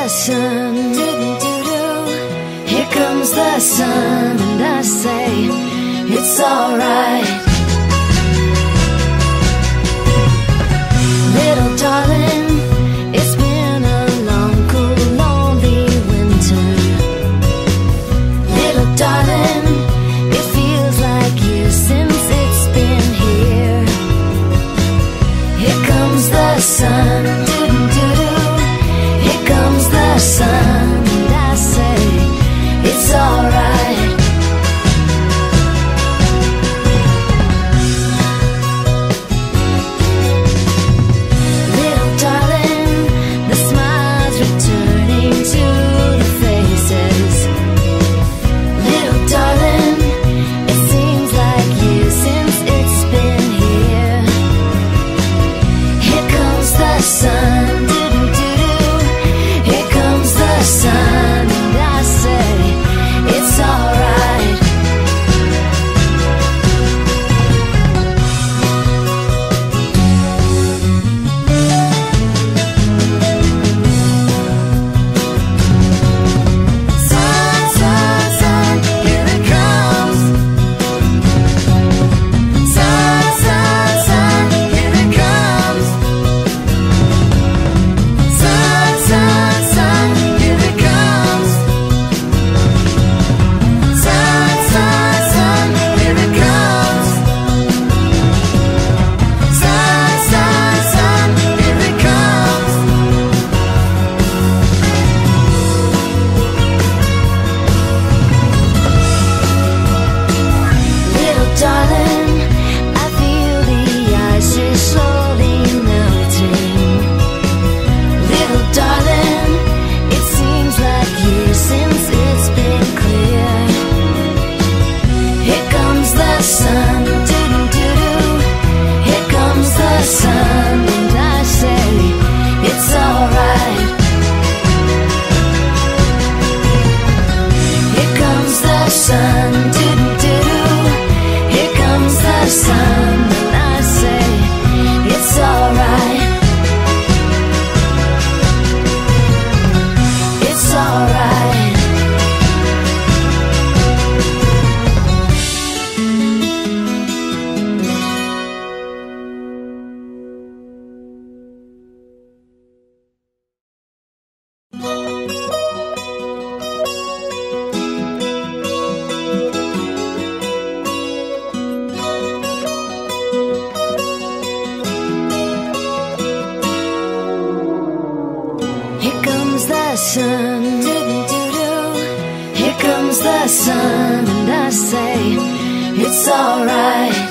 sun. Here comes the sun, and I say it's alright. Little darling, it's been a long, cool, lonely winter. Little darling, it feels like years since it's been here. Here comes the sun, here comes the sun, and I say it's alright. Little darling, the smiles returning to the faces. Little darling, it seems like years since it's been here. Here comes the sun, here comes the sun, and I say it's alright. Sun, sun, sun, here it comes. Sun, sun, sun, here it comes. Sun, sun, sun, here it comes. Sun, sun, sun, here it comes. Sun, sun, sun, here it comes. Little darling, I feel the ice is slowly melting. Little darling, it seems like years since it's been clear. Here comes the sun, here comes the sun, and I say it's alright. Here comes the sun, here comes the sun, and I say it's alright. It's alright. Here comes the sun, here comes the sun, and I say it's alright.